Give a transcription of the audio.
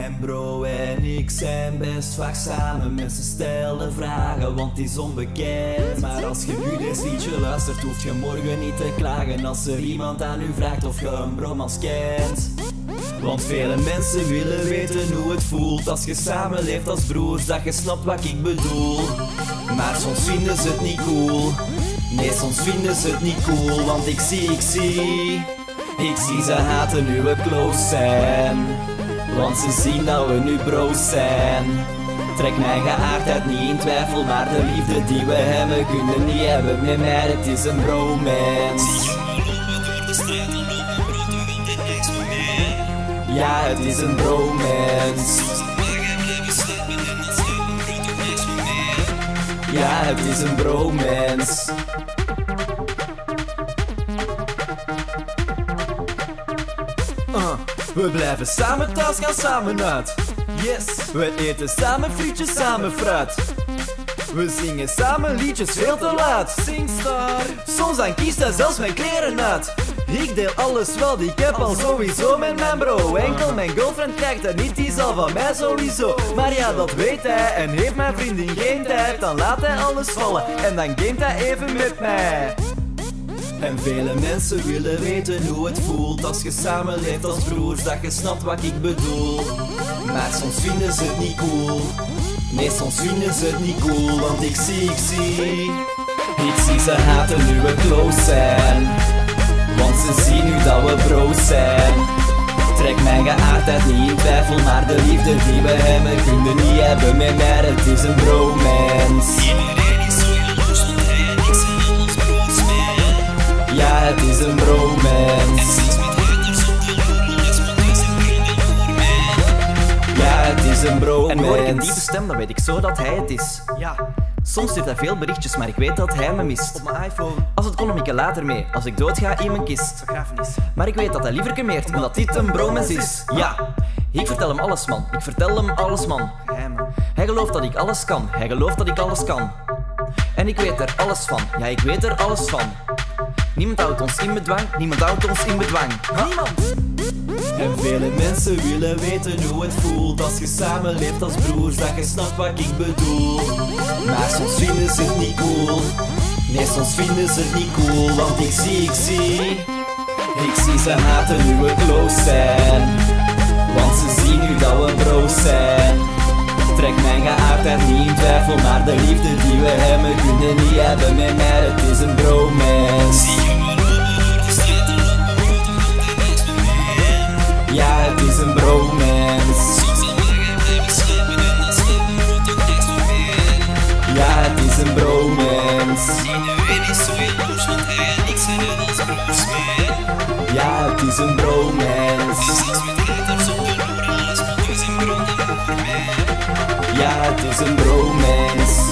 Mijn bro en ik zijn best vaak samen. Mensen stellen vragen, want het is onbekend. Maar als je nu dit liedje luistert, hoef je morgen niet te klagen als er iemand aan u vraagt of je een bromance kent. Want vele mensen willen weten hoe het voelt als je samenleeft als broers, dat je snapt wat ik bedoel. Maar soms vinden ze het niet cool. Nee, soms vinden ze het niet cool, want ik zie ze haten nu we close zijn. Want ze zien dat we nu bros zijn. Trek mijn geaardheid niet in twijfel, maar de liefde die we hebben kunnen niet hebben met mij, het is een bromance. Ja, het is een bromance. Ja, het is een bromance. We blijven samen thuis, gaan samen uit. Yes, we eten samen frietjes, samen fruit. We zingen samen liedjes veel te luid. Singstar. Soms dan kiest hij zelfs mijn kleren uit. Ik deel alles wel, ik heb al sowieso met mijn bro. Enkel mijn girlfriend kijkt en niet, die zal van mij sowieso. Maar ja, dat weet hij en heeft mijn vriendin geen tijd. Dan laat hij alles vallen en dan gamet hij even met mij. En vele mensen willen weten hoe het voelt als je samenleeft als broers, dat je snapt wat ik bedoel. Maar soms vinden ze het niet cool. Nee, soms vinden ze het niet cool, want ik zie ze haten nu we close zijn. Want ze zien nu dat we bros zijn. Trek mijn geaardheid niet in twijfel, maar de liefde die we hebben kunnen niet hebben met mij, het is een bromance. Ja, het is een bromance. Ja, het is een bromance. En hoor ik een diepe stem, dan weet ik zo dat hij het is. Ja, Soms stuurt hij veel berichtjes, maar ik weet dat hij me mist. op mijn iPhone. Als het kon hem ik later mee, als ik doodga in mijn kist. Begrafenis. Maar ik weet dat hij liever cremeert, omdat dit een bromance is. Ja, ik vertel hem alles man, ik vertel hem alles man. Geheimen. Hij gelooft dat ik alles kan, hij gelooft dat ik alles kan. En ik weet er alles van, ja ik weet er alles van. Niemand houdt ons in bedwang, niemand houdt ons in bedwang. Niemand! En vele mensen willen weten hoe het voelt als je samenleeft als broers, dat je snapt wat ik bedoel. Maar soms vinden ze het niet cool. Nee, soms vinden ze het niet cool, want ik zie ze haten nu we close zijn. Want ze zien nu dat we bros zijn. Trek mijn geaardheid niet in twijfel, maar de liefde die we hebben kunnen niet hebben met mij, het is een bromance. Ja, het is een bromance. Ja, het is een bromance. Ja, het is een bromance. Ja, het is een bromance.